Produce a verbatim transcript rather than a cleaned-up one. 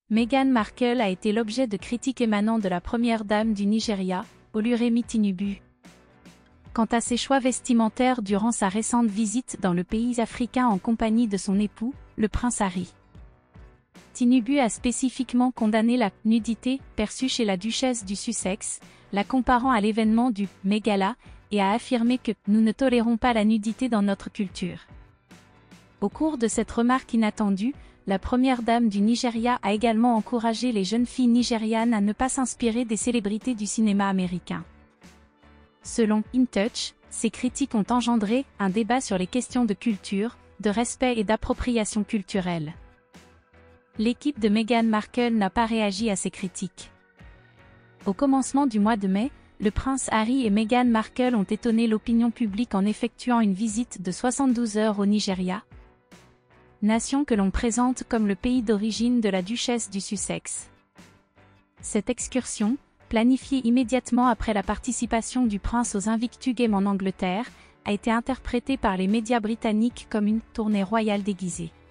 Meghan Markle a été l'objet de critiques émanant de la première dame du Nigeria, Oluremi Tinubu. Quant à ses choix vestimentaires durant sa récente visite dans le pays africain en compagnie de son époux, le prince Harry. Tinubu a spécifiquement condamné la nudité perçue chez la duchesse du Sussex, la comparant à l'événement du Met Gala, et a affirmé que « nous ne tolérons pas la nudité dans notre culture ». Au cours de cette remarque inattendue, la première dame du Nigeria a également encouragé les jeunes filles nigérianes à ne pas s'inspirer des célébrités du cinéma américain. Selon InTouch, ces critiques ont engendré un débat sur les questions de culture, de respect et d'appropriation culturelle. L'équipe de Meghan Markle n'a pas réagi à ces critiques. Au commencement du mois de mai, le prince Harry et Meghan Markle ont étonné l'opinion publique en effectuant une visite de soixante-douze heures au Nigeria, nation que l'on présente comme le pays d'origine de la duchesse du Sussex. Cette excursion, planifiée immédiatement après la participation du prince aux Invictus Games en Angleterre, a été interprétée par les médias britanniques comme une tournée royale déguisée.